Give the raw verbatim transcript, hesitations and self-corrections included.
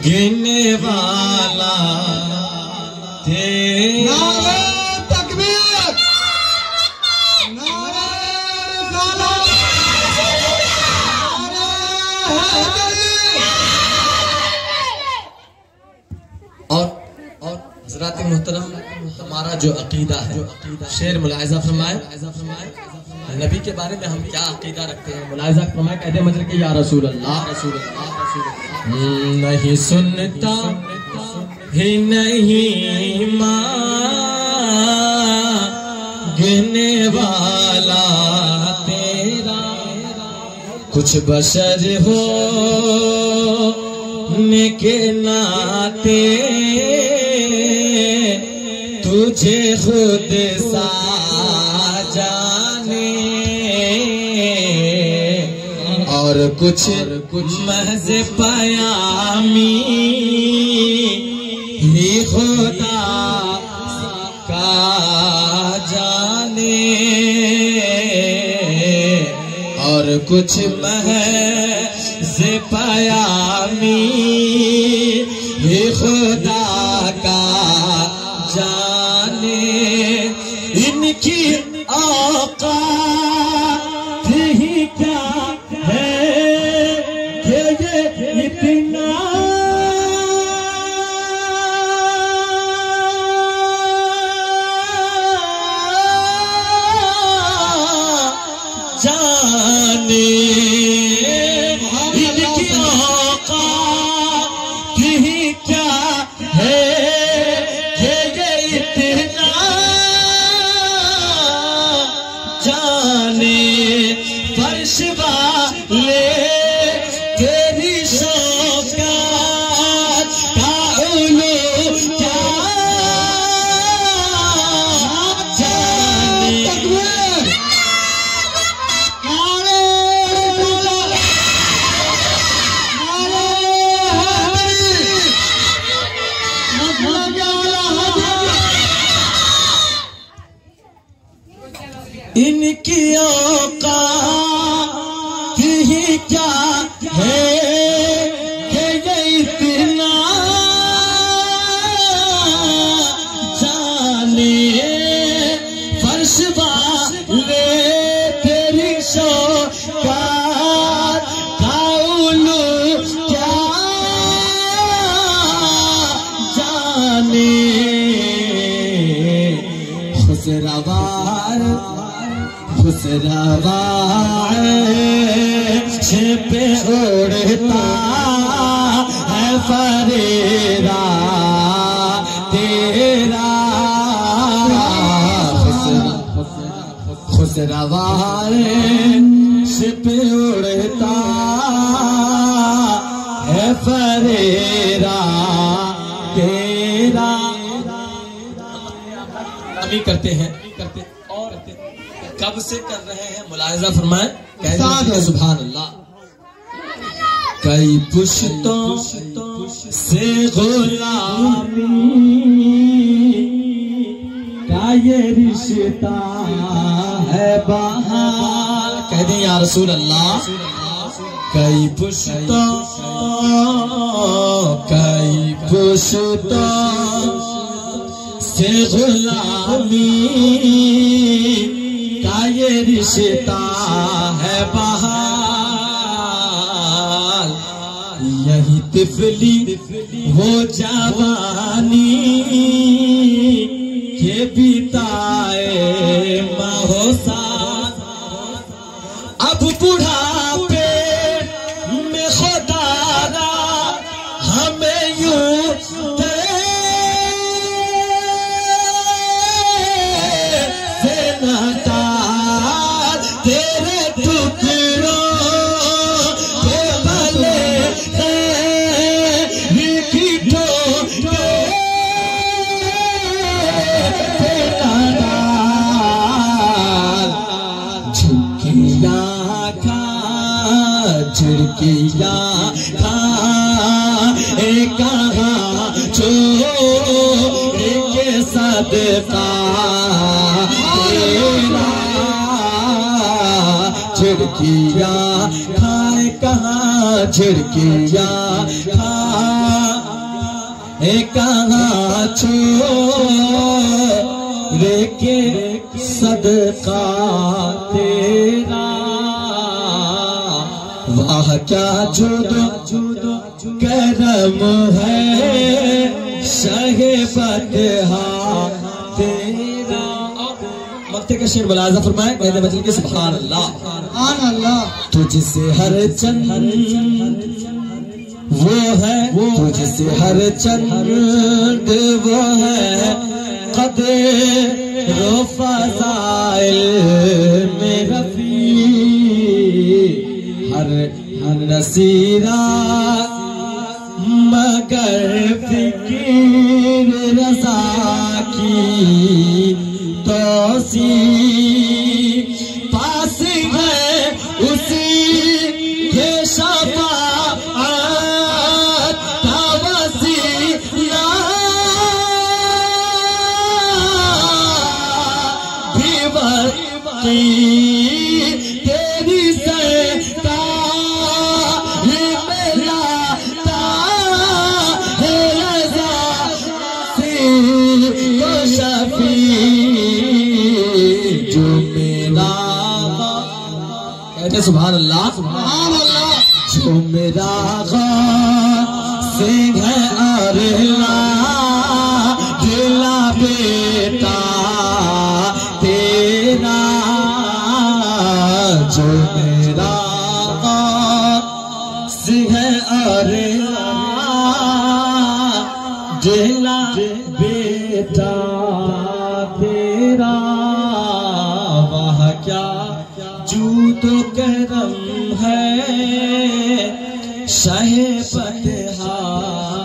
गिनने वाला तेरा। नारे तकबीर, नारे रिसालत, नारे हैदरी। और और हज़रात मोहतरम, हमारा जो अकीदा है, शेर मुलाहिजा फरमाए नबी के बारे में हम क्या अकीदा रखते हैं। मुलाहिजा फरमाए, कहते मजर के या रसूल अल्लाह, रसूल अल्लाह नहीं सुनता ही नहीं मांगने वाला तेरा, कुछ बशर हो के नाते तुझे खुद सा जाने, और कुछ कुछ महज पयामी ही खुदा का जाने, और कुछ महज पयामी ही खुदा का जाने। इनकी औकात ही क्या है कि ये इतना जाने। इनकी औकात ही क्या है कि ये इतना जाने। फर्श वाले तेरी शौकत का उलू क्या जाने। इनकी औकात ही क्या है कि ये इतना जाने। फर्श वाले तेरी शौकत का उलू क्या जाने। खुसरवार खुसरवार पे उड़ता है फरेरा तेरा। खुसरवार पे उड़ता है फरेरा तेरा। अभी करते हैं करते और कब से कर रहे हैं, मुलाहिजा फरमाएं, कहते सुभान अल्लाह। कई पुश्तों से गुलामी का ये रिश्ता है बहार, कह दें या रसूल अल्लाह। कई पुश्तों कई पुश्तों से गुलामी का ये रिश्ता है बहाल। यही तिफली वो जवानी के बिताए महोसाल। अब बुढ़ापे में खुदारा हमें यूं तेरे टुकड़ों के भले की ठोके झुकिया खा झुकिया खा कहाँ छोड़ के सदका तेरा। झिड़किया खाए कहाँ झिड़किया खा कहाँ छोड़े के सदका तेरा, वाह क्या जुदो जुदो करम है शहे बदहा तेरा। मक्ते का शेर मुलाहिजा फरमाए कहते बचन के सुभान अल्लाह सुभान अल्लाह। तुझसे हर चंद वो है, तुझसे हर चंद वो है कदर फज़ाइल में रफ़ी, हर नसीरा मगर फिकीर रज़ा की तोसी, पास है उसी के शफ़ाअत का वसीला, भी वक़ी तेरी सरकार में लाता है रज़ा से को शफ़ी, जो मेरा कहते सुभान अल्लाह सुभान अल्लाह। जो मेरा सिंह है और दिला बेटा तेरा, जो मेरा सिंह है और दिला बेटा तेरा, वाह क्या जूदो करम है शहे बदहा